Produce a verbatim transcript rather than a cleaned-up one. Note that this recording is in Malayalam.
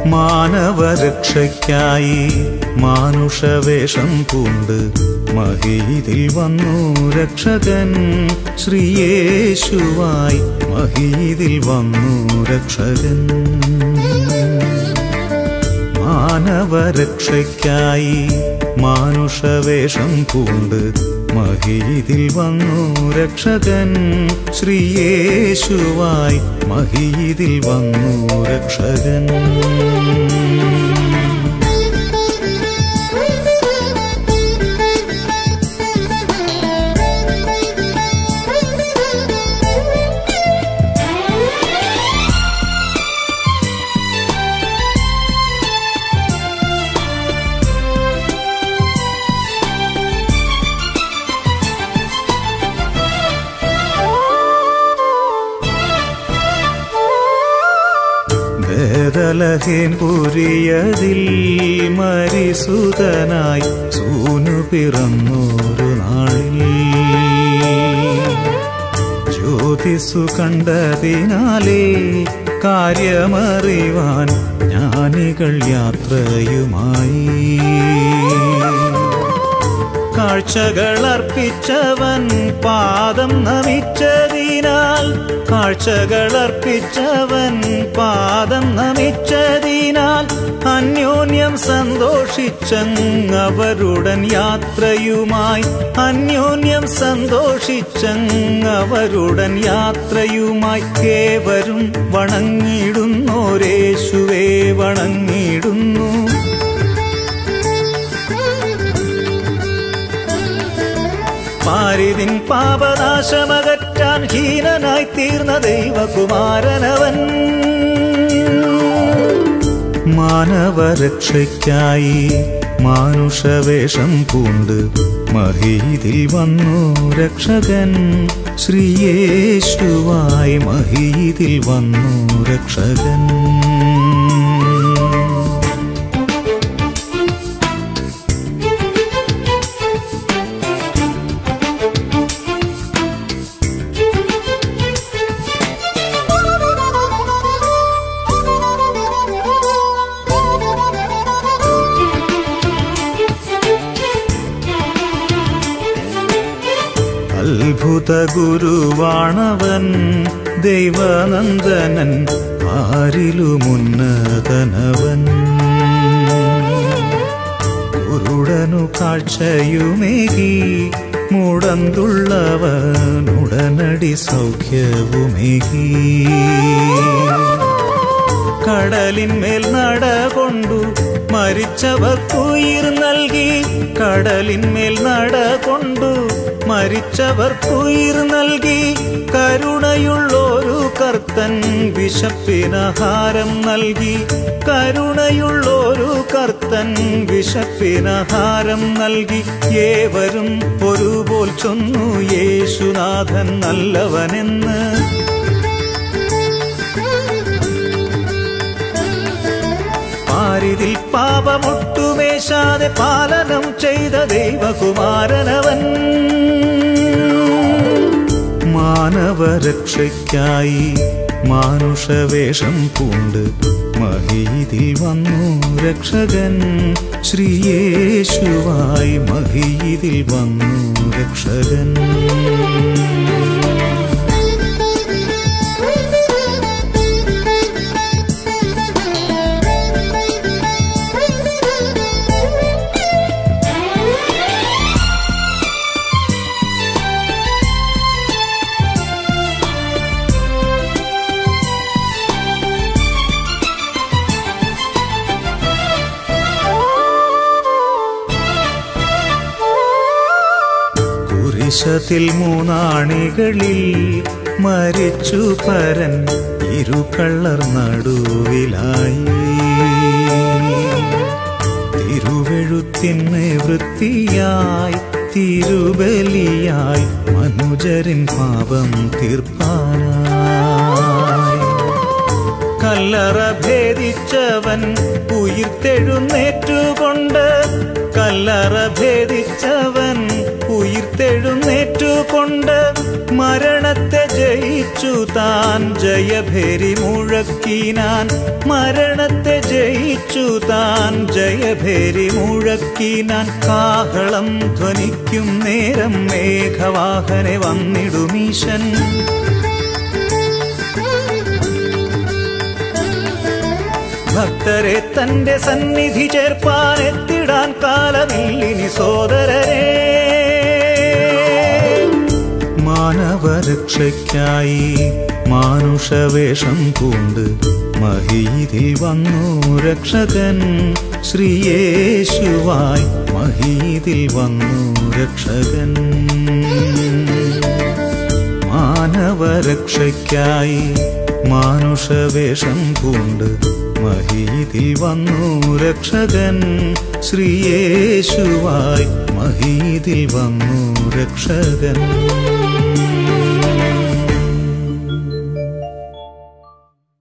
മാനവരക്ഷയ്ക്കായി മാനുഷവേഷം പൂണ്ട് മഹീതിൽ വന്നു രക്ഷകൻ. ശ്രീയേശുവായി മഹീതിൽ വന്നു രക്ഷകൻ. മാനവരക്ഷയ്ക്കായി മാനുഷവേഷം പൂണ്ട് മഹീതിൽ വന്നു രക്ഷകൻ. ശ്രീയേശുവായി മഹീതിൽ വന്നു രക്ഷകൻ. ബേതലഹേം പുരിയതിൽ മരിസുതനായി സൂനു പിറന്നൊരു നാളിൽ ജ്യോതിസ്സു കണ്ടതിനാലേ കാര്യമറിവാൻ ജ്ഞാനികൾ യാത്രയുമായി. കാഴ്ചകളർപ്പിച്ചവൻ പാദം നമിച്ചതിനാൽ കാഴ്ചകളർപ്പിച്ചവൻ പാദം നമിച്ചതിനാൽ അന്യോന്യം സന്തോഷിച്ചങ്ങവരുടൻ യാത്രയുമായി. അന്യോന്യം സന്തോഷിച്ചങ്ങവരുടൻ യാത്രയുമായി. ഏവരും വണങ്ങിടുന്നോരേശുവേ വണങ്ങിടുന്നു. പാരിതിൻ പാപനാശമകറ്റാൻ ഹീനനായി തീർന്ന ദൈവകുമാരനവൻ. മാനവരക്ഷയ്ക്കായി മാനുഷവേഷം പൂണ്ട് മഹീതിൽ വന്നു രക്ഷകൻ. ശ്രീയേശുവായി മഹീതിൽ വന്നു രക്ഷകൻ. അത്ഭുത ഗുരുവാണവൻ ദൈവനന്ദനൻ ആരിലുമുന്നതനവൻ. കുരുടനു കാഴ്ചയുമേകി മുടന്തുള്ളവനുടനടി സൗഖ്യവുമേകി. കടലിന്മേൽ നടകൊണ്ടു മരിച്ചവർക്കുയിർ നൽകി. കടലിന്മേൽ നടകൊണ്ടു മരിച്ചവർക്കുയിർ നൽകി. കരുണയുള്ളൊരു കർത്തൻ വിശപ്പിനഹാരം നൽകി. കരുണയുള്ളൊരു കർത്തൻ വിശപ്പിനഹാരം നൽകി. ഏവരും ഒരുപോൽ ചൊന്നു യേശുനാഥൻ നല്ലവനെന്ന്. പാരിതിൽ പാപമൊട്ടുമേശാതെ പാലനം ചെയ്ത ദൈവകുമാരനവൻ. മാനവരക്ഷയ്ക്കായി മാനുഷവേഷം പൂണ്ട് മഹീതിൽ വന്നു രക്ഷകൻ. ശ്രീയേശുവായി മഹീതിൽ വന്നു രക്ഷകൻ. കുരിശത്തിൽ മൂന്നാണികളിൽ മരിച്ചു പരൻ ഇരുകള്ളർ നടുവിലായി. തിരുവെഴുത്തിന് വൃത്തിയായി തിരുബലിയായി മനുജരിൻ പാപം തീർപ്പാനായി. കല്ലറ ഭേദിച്ചവൻ ഉയിർത്തെഴുന്നേറ്റുകൊണ്ട്. കല്ലറ ഭേദിച്ചവൻ ഉയിർത്തെഴുന്നേറ്റുകൊണ്ട് മരണത്തെ ജയിച്ചു ധരിച്ചു താൻ ജയഭേരി മുഴക്കിനാൻ മരണത്തെ ജയിച്ചു താൻ ജയഭേരി മുഴക്കിനാൻ കാഹളം ധ്വനിക്കും നേരം മേഘവാഹനെ വന്നിടുമീശൻ ഭക്തരെ തന്റെ സന്നിധി ചേർപ്പാൻ എത്തിടാൻ കാലമില്ലിനി സോദരരെ മാനവരക്ഷയ്ക്കായി മാനുഷവേഷം പൂണ്ട് മഹീതിൽ വന്നു രക്ഷകൻ ശ്രീയേശുവായി മഹീതിൽ വന്നു രക്ഷകൻ മാനവരക്ഷയ്ക്കായി മാനുഷവേഷം പൂണ്ട് മഹീതിൽ വന്നു രക്ഷകൻ ശ്രീയേശുവായി മഹീതിൽ വന്നു രക്ഷകൻ